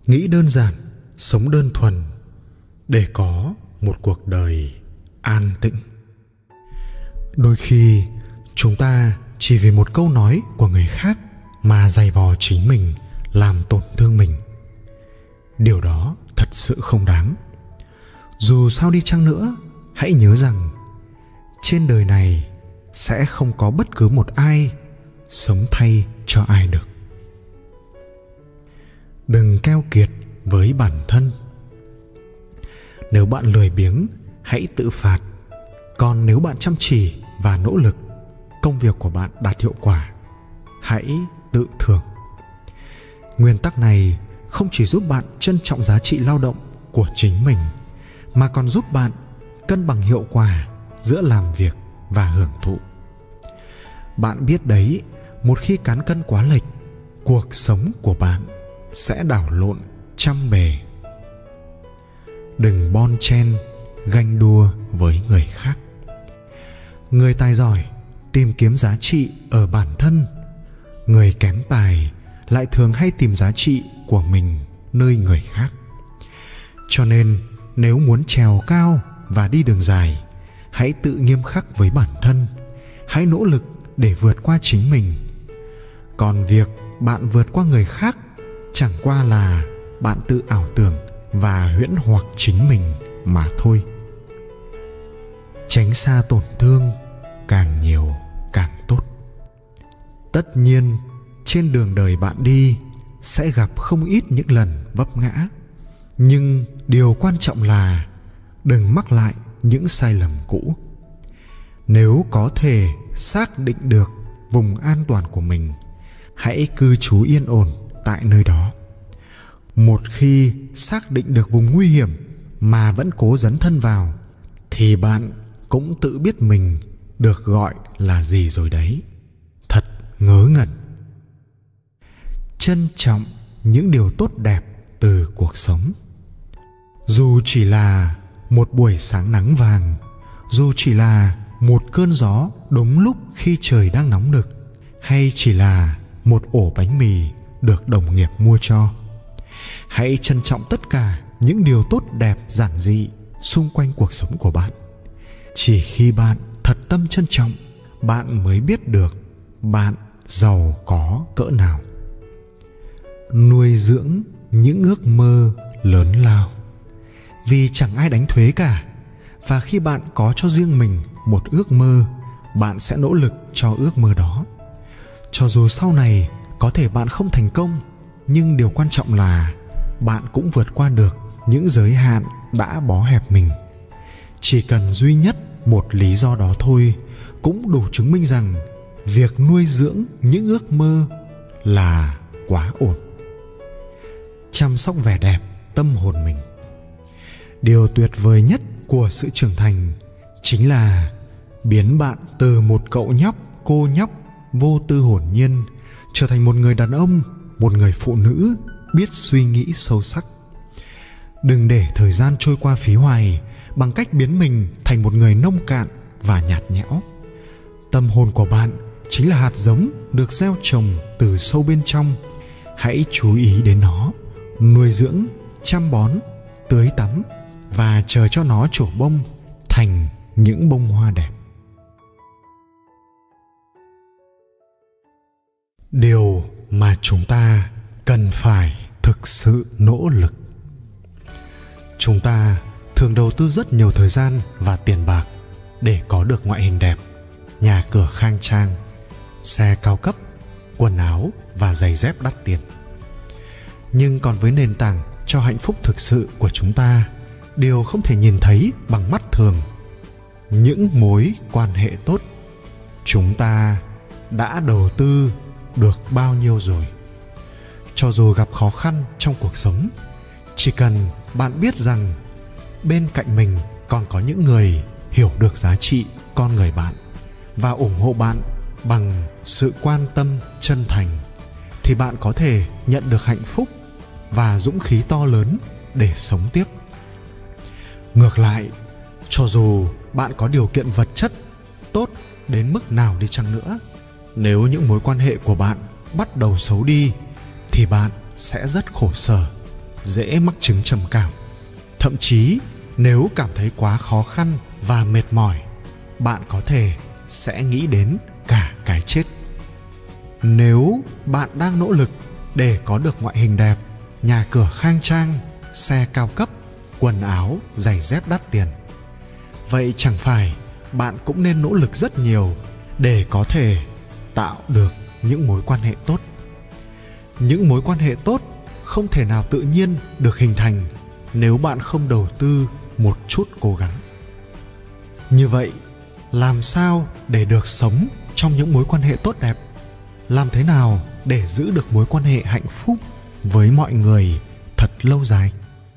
nghĩ đơn giản, sống đơn thuần để có một cuộc đời an tĩnh. Đôi khi chúng ta chỉ vì một câu nói của người khác mà giày vò chính mình, làm tổn thương mình. Điều đó thật sự không đáng. Dù sao đi chăng nữa, hãy nhớ rằng trên đời này sẽ không có bất cứ một ai sống thay cho ai được. Đừng keo kiệt với bản thân. Nếu bạn lười biếng, hãy tự phạt. Còn nếu bạn chăm chỉ và nỗ lực, công việc của bạn đạt hiệu quả, hãy tự thưởng. Nguyên tắc này không chỉ giúp bạn trân trọng giá trị lao động của chính mình, mà còn giúp bạn cân bằng hiệu quả giữa làm việc và hưởng thụ. Bạn biết đấy, một khi cán cân quá lệch, cuộc sống của bạn sẽ đảo lộn trăm bề. Đừng bon chen, ganh đua với người khác. Người tài giỏi tìm kiếm giá trị ở bản thân. Người kém tài lại thường hay tìm giá trị của mình nơi người khác. Cho nên, nếu muốn trèo cao và đi đường dài, hãy tự nghiêm khắc với bản thân. Hãy nỗ lực để vượt qua chính mình. Còn việc bạn vượt qua người khác chẳng qua là bạn tự ảo tưởng và huyễn hoặc chính mình mà thôi. Tránh xa tổn thương, càng nhiều càng tốt. Tất nhiên, trên đường đời bạn đi sẽ gặp không ít những lần vấp ngã. Nhưng điều quan trọng là đừng mắc lại những sai lầm cũ. Nếu có thể xác định được vùng an toàn của mình, hãy cư trú yên ổn tại nơi đó. Một khi xác định được vùng nguy hiểm mà vẫn cố dấn thân vào, thì bạn cũng tự biết mình được gọi là gì rồi đấy. Thật ngớ ngẩn. Trân trọng những điều tốt đẹp từ cuộc sống. Dù chỉ là một buổi sáng nắng vàng, dù chỉ là một cơn gió đúng lúc khi trời đang nóng nực, hay chỉ là một ổ bánh mì được đồng nghiệp mua cho, hãy trân trọng tất cả những điều tốt đẹp giản dị xung quanh cuộc sống của bạn. Chỉ khi bạn thật tâm trân trọng, bạn mới biết được bạn giàu có cỡ nào. Nuôi dưỡng những ước mơ lớn lao. Vì chẳng ai đánh thuế cả, và khi bạn có cho riêng mình một ước mơ, bạn sẽ nỗ lực cho ước mơ đó. Cho dù sau này có thể bạn không thành công, nhưng điều quan trọng là bạn cũng vượt qua được những giới hạn đã bó hẹp mình. Chỉ cần duy nhất một lý do đó thôi cũng đủ chứng minh rằng việc nuôi dưỡng những ước mơ là quá ổn. Chăm sóc vẻ đẹp tâm hồn mình. Điều tuyệt vời nhất của sự trưởng thành chính là biến bạn từ một cậu nhóc, cô nhóc vô tư hồn nhiên trở thành một người đàn ông, một người phụ nữ biết suy nghĩ sâu sắc. Đừng để thời gian trôi qua phí hoài bằng cách biến mình thành một người nông cạn và nhạt nhẽo. Tâm hồn của bạn chính là hạt giống được gieo trồng từ sâu bên trong. Hãy chú ý đến nó, nuôi dưỡng, chăm bón, tưới tắm và chờ cho nó trổ bông thành những bông hoa đẹp. Điều mà chúng ta cần phải thực sự nỗ lực. Chúng ta thường đầu tư rất nhiều thời gian và tiền bạc để có được ngoại hình đẹp, nhà cửa khang trang, xe cao cấp, quần áo và giày dép đắt tiền. Nhưng còn với nền tảng cho hạnh phúc thực sự của chúng ta, điều không thể nhìn thấy bằng mắt thường, những mối quan hệ tốt. Chúng ta đã đầu tư được bao nhiêu rồi? Cho dù gặp khó khăn trong cuộc sống, chỉ cần bạn biết rằng bên cạnh mình còn có những người hiểu được giá trị con người bạn và ủng hộ bạn bằng sự quan tâm chân thành, thì bạn có thể nhận được hạnh phúc và dũng khí to lớn để sống tiếp. Ngược lại, cho dù bạn có điều kiện vật chất tốt đến mức nào đi chăng nữa, nếu những mối quan hệ của bạn bắt đầu xấu đi thì bạn sẽ rất khổ sở dễ mắc chứng trầm cảm. Thậm chí nếu cảm thấy quá khó khăn và mệt mỏi, bạn có thể sẽ nghĩ đến cả cái chết. Nếu bạn đang nỗ lực để có được ngoại hình đẹp, nhà cửa khang trang, xe cao cấp, quần áo, giày dép đắt tiền, vậy chẳng phải bạn cũng nên nỗ lực rất nhiều để có thể tạo được những mối quan hệ tốt. Những mối quan hệ tốt không thể nào tự nhiên được hình thành nếu bạn không đầu tư một chút cố gắng. Như vậy, làm sao để được sống trong những mối quan hệ tốt đẹp? Làm thế nào để giữ được mối quan hệ hạnh phúc với mọi người thật lâu dài?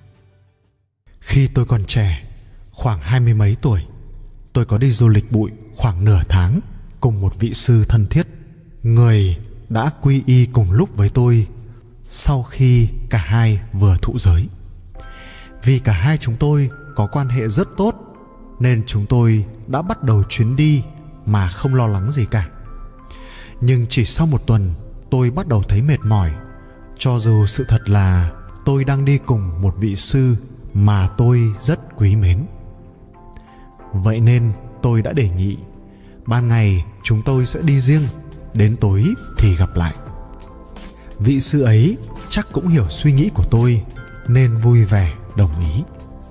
Khi tôi còn trẻ, khoảng 20 mấy tuổi, tôi có đi du lịch bụi khoảng nửa tháng cùng một vị sư thân thiết, người đã quy y cùng lúc với tôi sau khi cả hai vừa thụ giới. Vì cả hai chúng tôi có quan hệ rất tốt nên chúng tôi đã bắt đầu chuyến đi mà không lo lắng gì cả. Nhưng chỉ sau một tuần, tôi bắt đầu thấy mệt mỏi, cho dù sự thật là tôi đang đi cùng một vị sư mà tôi rất quý mến. Vậy nên tôi đã đề nghị ban ngày chúng tôi sẽ đi riêng, đến tối thì gặp lại. Vị sư ấy chắc cũng hiểu suy nghĩ của tôi nên vui vẻ đồng ý.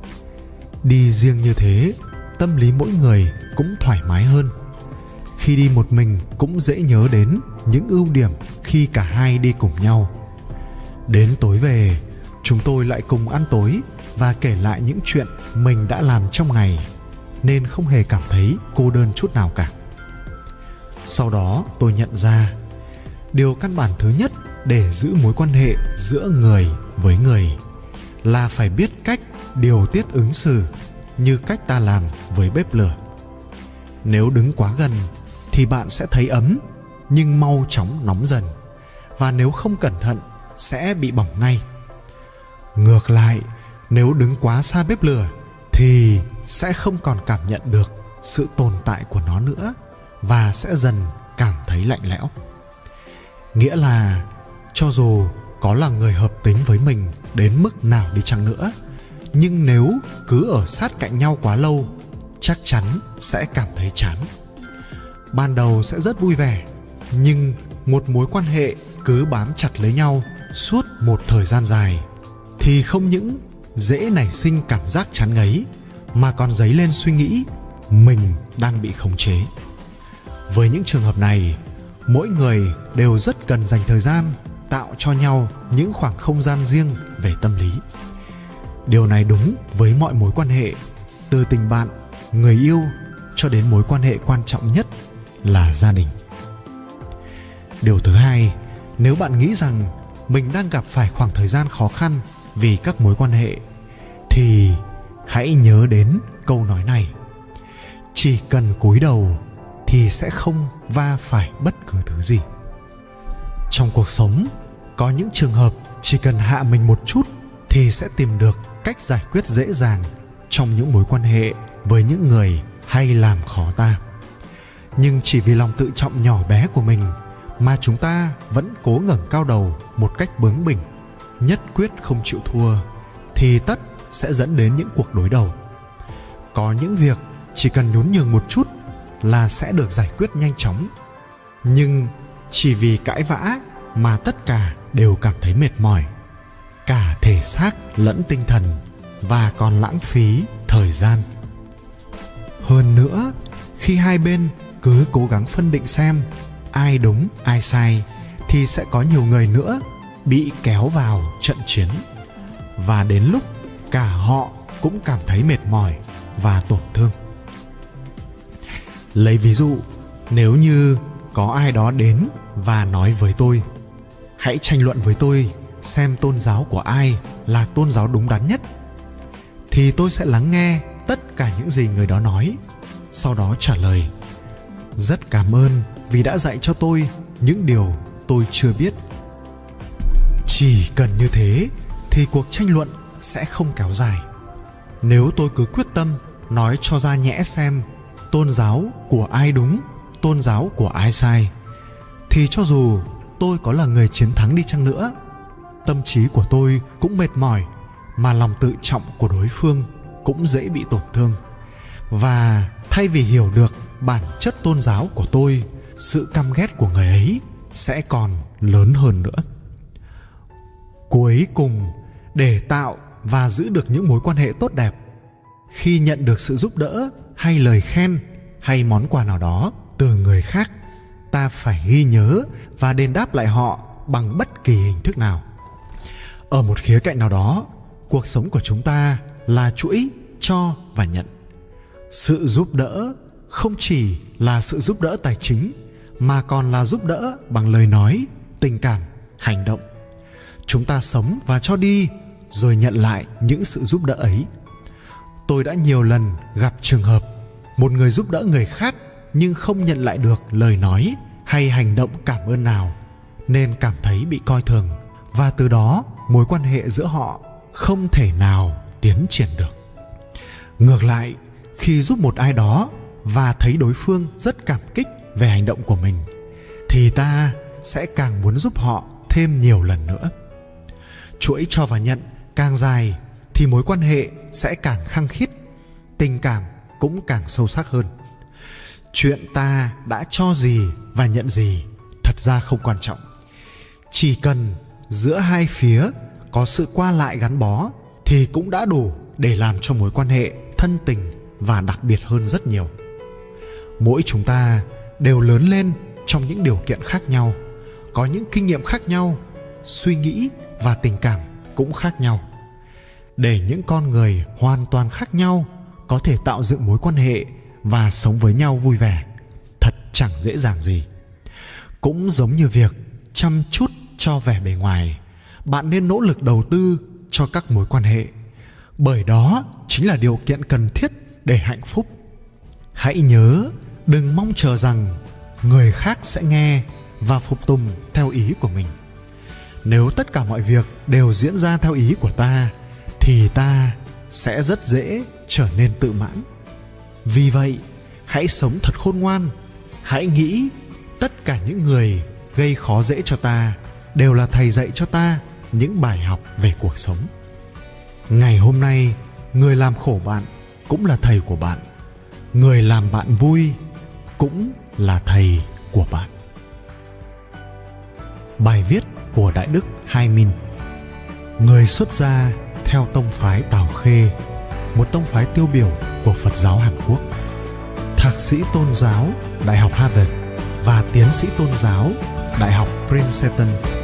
Đi riêng như thế, tâm lý mỗi người cũng thoải mái hơn. Khi đi một mình cũng dễ nhớ đến những ưu điểm khi cả hai đi cùng nhau. Đến tối về, chúng tôi lại cùng ăn tối và kể lại những chuyện mình đã làm trong ngày, nên không hề cảm thấy cô đơn chút nào cả. Sau đó tôi nhận ra, điều căn bản thứ nhất để giữ mối quan hệ giữa người với người là phải biết cách điều tiết ứng xử như cách ta làm với bếp lửa. Nếu đứng quá gần thì bạn sẽ thấy ấm nhưng mau chóng nóng dần, và nếu không cẩn thận sẽ bị bỏng ngay. Ngược lại, nếu đứng quá xa bếp lửa thì sẽ không còn cảm nhận được sự tồn tại của nó nữa và sẽ dần cảm thấy lạnh lẽo. Nghĩa là cho dù có là người hợp tính với mình đến mức nào đi chăng nữa, nhưng nếu cứ ở sát cạnh nhau quá lâu, chắc chắn sẽ cảm thấy chán. Ban đầu sẽ rất vui vẻ, nhưng một mối quan hệ cứ bám chặt lấy nhau suốt một thời gian dài thì không những dễ nảy sinh cảm giác chán ngấy mà còn dấy lên suy nghĩ mình đang bị khống chế. Với những trường hợp này, mỗi người đều rất cần dành thời gian tạo cho nhau những khoảng không gian riêng về tâm lý. Điều này đúng với mọi mối quan hệ, từ tình bạn, người yêu cho đến mối quan hệ quan trọng nhất là gia đình. Điều thứ hai, nếu bạn nghĩ rằng mình đang gặp phải khoảng thời gian khó khăn vì các mối quan hệ, thì hãy nhớ đến câu nói này: chỉ cần cúi đầu thì sẽ không va phải bất cứ thứ gì. Trong cuộc sống, có những trường hợp chỉ cần hạ mình một chút thì sẽ tìm được cách giải quyết dễ dàng trong những mối quan hệ với những người hay làm khó ta. Nhưng chỉ vì lòng tự trọng nhỏ bé của mình mà chúng ta vẫn cố ngẩng cao đầu một cách bướng bỉnh, nhất quyết không chịu thua, thì tất sẽ dẫn đến những cuộc đối đầu. Có những việc chỉ cần nhún nhường một chút là sẽ được giải quyết nhanh chóng, nhưng chỉ vì cãi vã mà tất cả đều cảm thấy mệt mỏi, cả thể xác lẫn tinh thần, và còn lãng phí thời gian. Hơn nữa, khi hai bên cứ cố gắng phân định xem ai đúng ai sai, thì sẽ có nhiều người nữa bị kéo vào trận chiến, và đến lúc cả họ cũng cảm thấy mệt mỏi và tổn thương. Lấy ví dụ, nếu như có ai đó đến và nói với tôi: hãy tranh luận với tôi xem tôn giáo của ai là tôn giáo đúng đắn nhất, thì tôi sẽ lắng nghe tất cả những gì người đó nói, sau đó trả lời: rất cảm ơn vì đã dạy cho tôi những điều tôi chưa biết. Chỉ cần như thế thì cuộc tranh luận sẽ không kéo dài. Nếu tôi cứ quyết tâm nói cho ra nhẽ xem tôn giáo của ai đúng, tôn giáo của ai sai, thì cho dù tôi có là người chiến thắng đi chăng nữa, tâm trí của tôi cũng mệt mỏi, mà lòng tự trọng của đối phương cũng dễ bị tổn thương. Và thay vì hiểu được bản chất tôn giáo của tôi, sự căm ghét của người ấy sẽ còn lớn hơn nữa. Cuối cùng, để tạo và giữ được những mối quan hệ tốt đẹp, khi nhận được sự giúp đỡ hay lời khen hay món quà nào đó từ người khác, ta phải ghi nhớ và đền đáp lại họ bằng bất kỳ hình thức nào. Ở một khía cạnh nào đó, cuộc sống của chúng ta là chuỗi cho và nhận. Sự giúp đỡ không chỉ là sự giúp đỡ tài chính, mà còn là giúp đỡ bằng lời nói, tình cảm, hành động. Chúng ta sống và cho đi, rồi nhận lại những sự giúp đỡ ấy. Tôi đã nhiều lần gặp trường hợp một người giúp đỡ người khác nhưng không nhận lại được lời nói hay hành động cảm ơn nào, nên cảm thấy bị coi thường, và từ đó mối quan hệ giữa họ không thể nào tiến triển được. Ngược lại, khi giúp một ai đó và thấy đối phương rất cảm kích về hành động của mình, thì ta sẽ càng muốn giúp họ thêm nhiều lần nữa. Chuỗi cho và nhận càng dài thì mối quan hệ sẽ càng khăng khít, tình cảm cũng càng sâu sắc hơn. Chuyện ta đã cho gì và nhận gì thật ra không quan trọng. Chỉ cần giữa hai phía có sự qua lại gắn bó thì cũng đã đủ để làm cho mối quan hệ thân tình và đặc biệt hơn rất nhiều. Mỗi chúng ta đều lớn lên trong những điều kiện khác nhau, có những kinh nghiệm khác nhau, suy nghĩ và tình cảm cũng khác nhau. Để những con người hoàn toàn khác nhau có thể tạo dựng mối quan hệ và sống với nhau vui vẻ thật chẳng dễ dàng gì. Cũng giống như việc chăm chút cho vẻ bề ngoài, bạn nên nỗ lực đầu tư cho các mối quan hệ, bởi đó chính là điều kiện cần thiết để hạnh phúc. Hãy nhớ, đừng mong chờ rằng người khác sẽ nghe và phục tùng theo ý của mình. Nếu tất cả mọi việc đều diễn ra theo ý của ta, thì ta sẽ rất dễ trở nên tự mãn. Vì vậy, hãy sống thật khôn ngoan. Hãy nghĩ tất cả những người gây khó dễ cho ta đều là thầy dạy cho ta những bài học về cuộc sống. Ngày hôm nay, người làm khổ bạn cũng là thầy của bạn. Người làm bạn vui cũng là thầy của bạn. Bài viết của Đại đức Hai Minh. Người xuất gia theo tông phái Tào Khê, một tông phái tiêu biểu của Phật giáo Hàn Quốc. Thạc sĩ tôn giáo Đại học Harvard và tiến sĩ tôn giáo Đại học Princeton